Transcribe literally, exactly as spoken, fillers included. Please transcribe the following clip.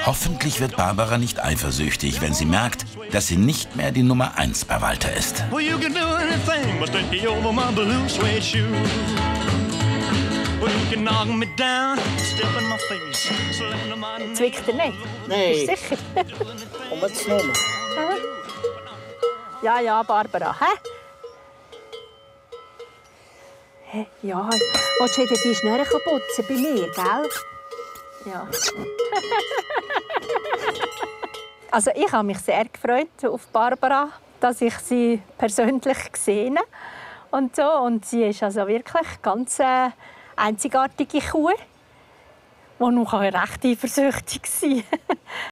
Hoffentlich wird Barbara nicht eifersüchtig, wenn sie merkt, dass sie nicht mehr die Nummer eins bei Walter ist. Zwickt er nicht? Nein. Bist du sicher? Komm jetzt nochmal. Ja, ja, Barbara. Hä? Hä? Ja. Willst du dir die Schnurren putzen bei mir, gell? Ja. Also ich habe mich sehr gefreut auf Barbara, dass ich sie persönlich gesehen habe und so. Und sie ist also wirklich ganz äh, einzigartige Kuh, die noch recht eifersüchtig sein kann.